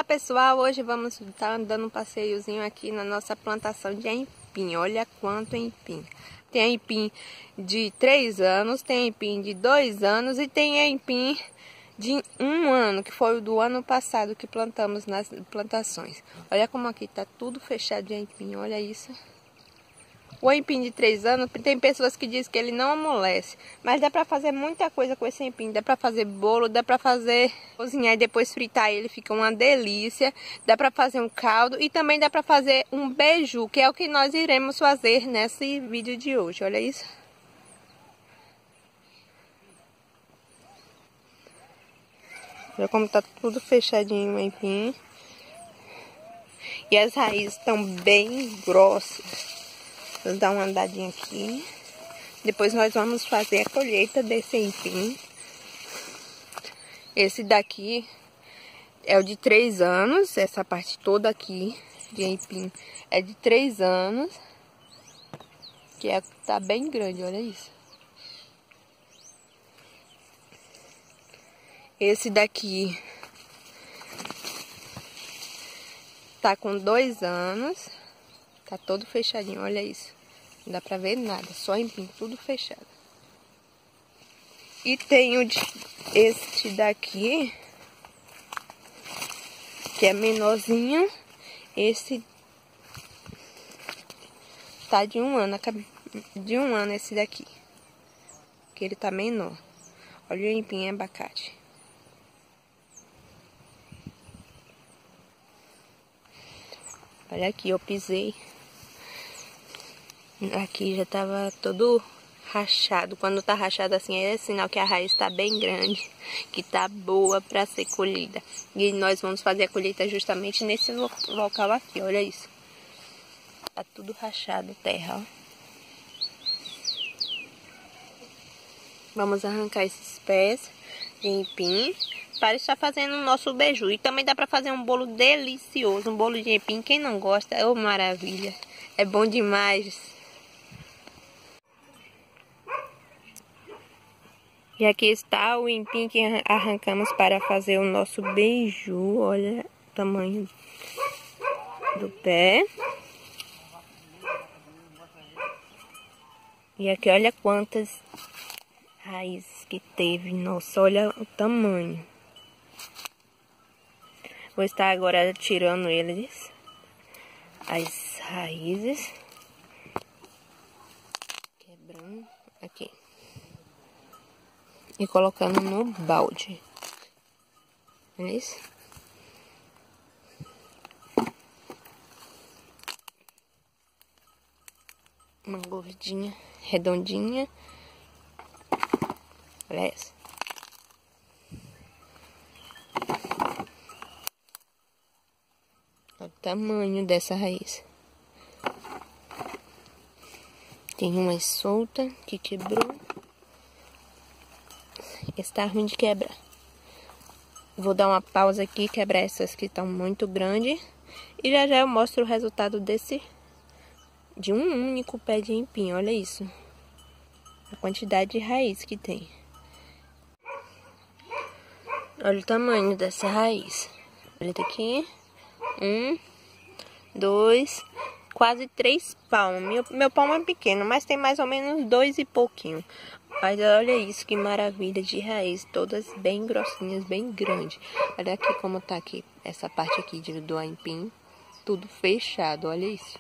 pessoal, hoje vamos estar dando um passeiozinho aqui na nossa plantação de aipim. Olha quanto aipim. Tem aipim de 3 anos, tem aipim de 2 anos e tem aipim de 1 ano, que foi o do ano passado que plantamos nas plantações. Olha como aqui tá tudo fechado de aipim, olha isso. O aipim de 3 anos, tem pessoas que dizem que ele não amolece, mas dá pra fazer muita coisa com esse aipim. Dá pra fazer bolo, dá pra fazer cozinhar e depois fritar ele, fica uma delícia. Dá pra fazer um caldo e também dá pra fazer um beiju, que é o que nós iremos fazer nesse vídeo de hoje. Olha isso. Olha como tá tudo fechadinho o aipim. E as raízes estão bem grossas. Vou dar uma andadinha aqui. Depois nós vamos fazer a colheita desse aipim. Esse daqui é o de 3 anos. Essa parte toda aqui de aipim é de 3 anos. Que tá bem grande, olha isso. Esse daqui tá com 2 anos. Tá todo fechadinho, olha isso. Não dá pra ver nada, só aipim, tudo fechado. E tem este daqui, que é menorzinho. Esse tá de 1 ano, de 1 ano esse daqui. Que ele tá menor. Olha o aipim e abacate. Olha aqui, eu pisei. Aqui já tava todo rachado. Quando tá rachado assim é sinal que a raiz tá bem grande, que tá boa para ser colhida. E nós vamos fazer a colheita justamente nesse local aqui, olha isso. Tá tudo rachado, terra, ó. Vamos arrancar esses pés de aipim para estar fazendo o nosso beiju. E também dá para fazer um bolo delicioso, um bolo de aipim. Quem não gosta, oh maravilha, é bom demais. E aqui está o aipim que arrancamos para fazer o nosso beiju. Olha o tamanho do pé. E aqui olha quantas raízes que teve. Nossa, olha o tamanho. Vou estar agora tirando eles, as raízes. Quebrando aqui. E colocando no balde. Olha isso. Uma gordinha, redondinha. Olha essa. Olha o tamanho dessa raiz. Tem uma solta que quebrou. Está ruim de quebrar. Vou dar uma pausa aqui, quebrar essas que estão muito grandes. E já eu mostro o resultado de um único pé de aipim. Olha isso. A quantidade de raiz que tem. Olha o tamanho dessa raiz. Olha daqui. 1, 2, quase 3 palmos. Meu palmo é pequeno, mas tem mais ou menos 2 e pouquinho. Mas olha isso, que maravilha de raiz, todas bem grossinhas, bem grandes. Olha aqui como tá aqui, essa parte aqui do aipim, tudo fechado, olha isso.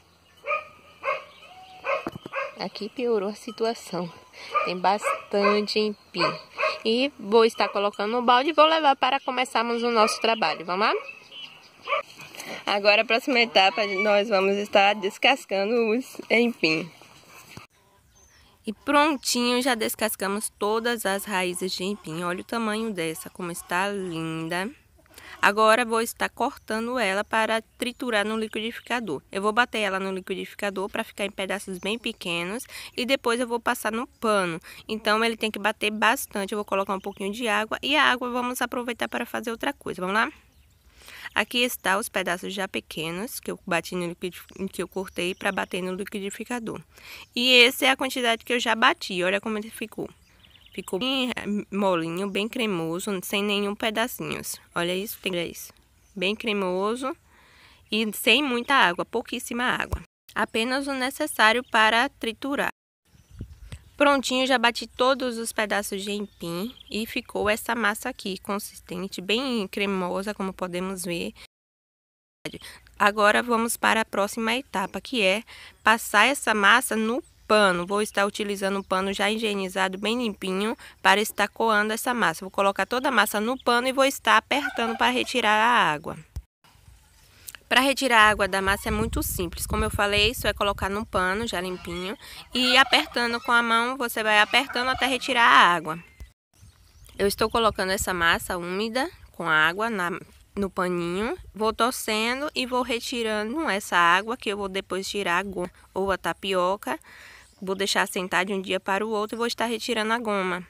Aqui piorou a situação, tem bastante aipim. E vou estar colocando no balde e vou levar para começarmos o nosso trabalho, vamos lá? Agora a próxima etapa, nós vamos estar descascando os aipim. E prontinho, já descascamos todas as raízes de aipim. Olha o tamanho dessa, como está linda. Agora vou estar cortando ela para triturar no liquidificador. Eu vou bater ela no liquidificador para ficar em pedaços bem pequenos. E depois eu vou passar no pano. Então ele tem que bater bastante. Eu vou colocar um pouquinho de água. E a água vamos aproveitar para fazer outra coisa. Vamos lá? Aqui está os pedaços já pequenos que eu bati no que eu cortei para bater no liquidificador. E essa é a quantidade que eu já bati. Olha como ele ficou. Ficou bem molinho, bem cremoso, sem nenhum pedacinhos. Olha isso, olha isso. bem cremoso e sem muita água, pouquíssima água. Apenas o necessário para triturar. Prontinho, já bati todos os pedaços de aipim e ficou essa massa aqui, consistente, bem cremosa, como podemos ver. Agora vamos para a próxima etapa, que é passar essa massa no pano. Vou estar utilizando um pano já higienizado, bem limpinho, para estar coando essa massa. Vou colocar toda a massa no pano e vou estar apertando para retirar a água. Para retirar a água da massa é muito simples. Como eu falei, isso é colocar no pano já limpinho e apertando com a mão, você vai apertando até retirar a água. Eu estou colocando essa massa úmida com água no paninho, vou torcendo e vou retirando essa água, que eu vou depois tirar a goma ou a tapioca. Vou deixar assentar de um dia para o outro e vou estar retirando a goma.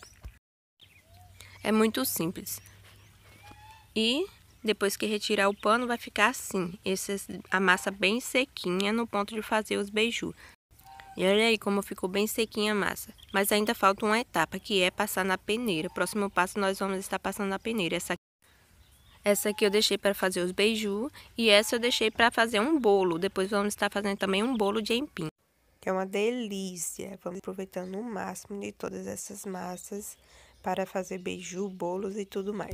É muito simples. E depois que retirar o pano, vai ficar assim, a massa bem sequinha no ponto de fazer os beiju. E olha aí como ficou bem sequinha a massa. Mas ainda falta uma etapa, que é passar na peneira. O próximo passo nós vamos estar passando na peneira. Essa aqui eu deixei para fazer os beiju e essa eu deixei para fazer um bolo. Depois vamos estar fazendo também um bolo de aipim. Que é uma delícia. Vamos aproveitando o máximo de todas essas massas para fazer beiju, bolos e tudo mais.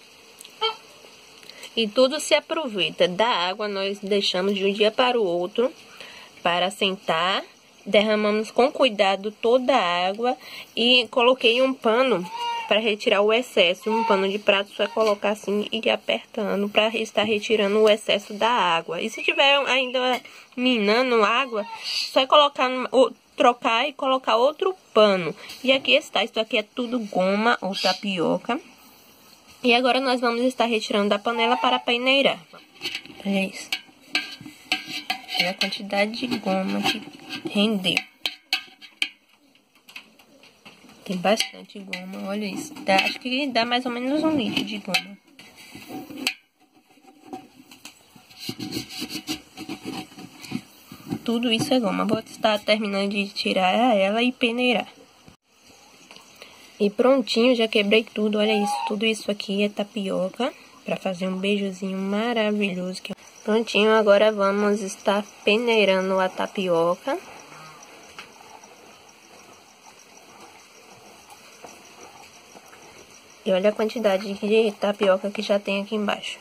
E tudo se aproveita. Da água nós deixamos de um dia para o outro para assentar. Derramamos com cuidado toda a água e coloquei um pano para retirar o excesso. Um pano de prato, só colocar assim e ir apertando para estar retirando o excesso da água. E se tiver ainda minando água, só é colocar, trocar e colocar outro pano. E aqui está, isso aqui é tudo goma ou tapioca. E agora nós vamos estar retirando da panela para peneirar. Olha isso. Olha a quantidade de goma que rendeu. Tem bastante goma, olha isso. Acho que dá mais ou menos 1 litro de goma. Tudo isso é goma. Vou estar terminando de tirar ela e peneirar. E prontinho, já quebrei tudo, olha isso. Tudo isso aqui é tapioca, para fazer um beijuzinho maravilhoso. Prontinho, agora vamos estar peneirando a tapioca. E olha a quantidade de tapioca que já tem aqui embaixo.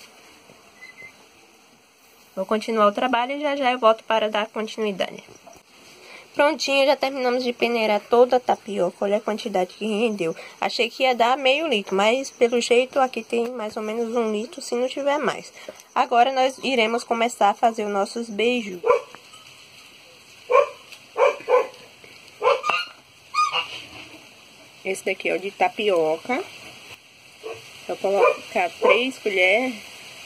Vou continuar o trabalho e já eu volto para dar continuidade. Prontinho, já terminamos de peneirar toda a tapioca. Olha a quantidade que rendeu. Achei que ia dar meio litro, mas pelo jeito aqui tem mais ou menos 1 litro, se não tiver mais. Agora nós iremos começar a fazer os nossos beiju. Esse daqui é o de tapioca. Vou colocar 3 colheres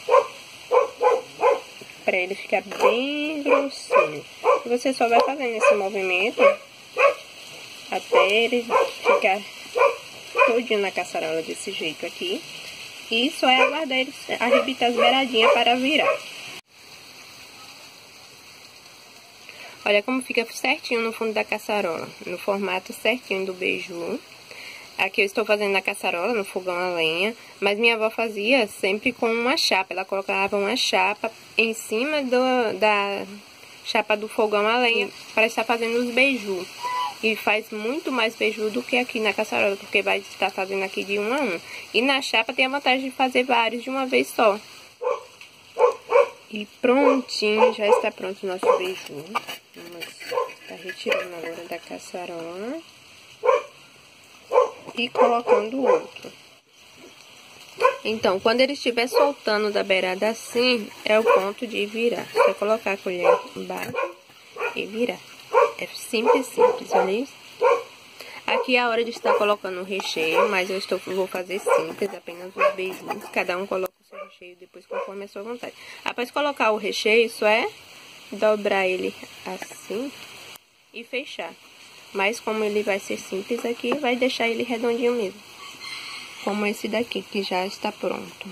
para ele ficar bem grossinho. E você só vai fazendo esse movimento até ele ficar todinho na caçarola desse jeito aqui. E só é aguardar ele arrebitar as beiradinhas para virar. Olha como fica certinho no fundo da caçarola, no formato certinho do beiju. Aqui eu estou fazendo na caçarola, no fogão a lenha, mas minha avó fazia sempre com uma chapa. Ela colocava uma chapa em cima da chapa do fogão a lenha para estar fazendo os beiju. E faz muito mais beiju do que aqui na caçarola, porque vai estar fazendo aqui de 1 a 1. E na chapa tem a vantagem de fazer vários de uma vez só. E prontinho, já está pronto o nosso beiju. Vamos estar retirando agora da caçarola e colocando o outro. Então, quando ele estiver soltando da beirada assim, é o ponto de virar. Você colocar a colher embaixo e virar. É simples, olha isso. Aqui é a hora de estar colocando o recheio, mas vou fazer simples, apenas os beijos. Cada um coloca o seu recheio depois conforme a sua vontade. Após colocar o recheio, só é dobrar ele assim e fechar. Mas como ele vai ser simples aqui, vai deixar ele redondinho mesmo. Como esse daqui, que já está pronto.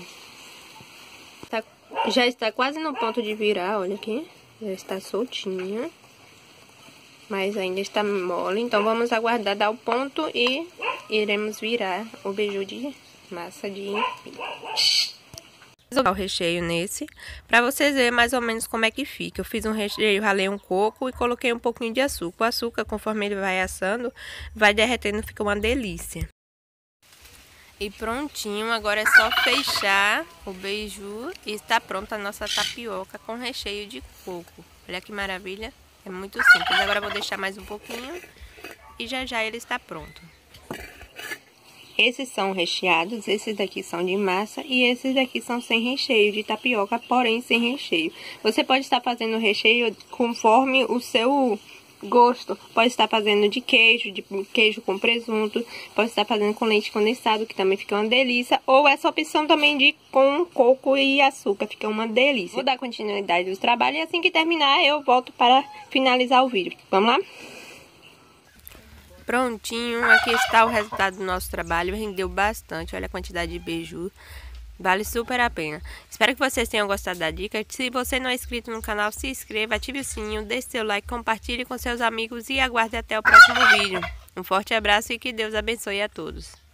Já está quase no ponto de virar, olha aqui. Já está soltinha. Mas ainda está mole, então vamos aguardar dar o ponto e iremos virar o beiju de massa de aipim. O recheio nesse, para vocês verem mais ou menos como é que fica. Eu fiz um recheio, ralei um coco e coloquei um pouquinho de açúcar. O açúcar, conforme ele vai assando, vai derretendo, fica uma delícia. E prontinho, agora é só fechar o beiju e está pronta a nossa tapioca com recheio de coco. Olha que maravilha, é muito simples. Agora eu vou deixar mais um pouquinho e já ele está pronto. Esses são recheados, esses daqui são de massa e esses daqui são sem recheio, de tapioca, porém sem recheio. Você pode estar fazendo o recheio conforme o seu gosto. Pode estar fazendo de queijo com presunto, pode estar fazendo com leite condensado, que também fica uma delícia. Ou essa opção também de com coco e açúcar, fica uma delícia. Vou dar continuidade do trabalho e assim que terminar eu volto para finalizar o vídeo. Vamos lá? Prontinho, aqui está o resultado do nosso trabalho, rendeu bastante, olha a quantidade de beiju, vale super a pena. Espero que vocês tenham gostado da dica, se você não é inscrito no canal, se inscreva, ative o sininho, deixe seu like, compartilhe com seus amigos e aguarde até o próximo vídeo. Um forte abraço e que Deus abençoe a todos.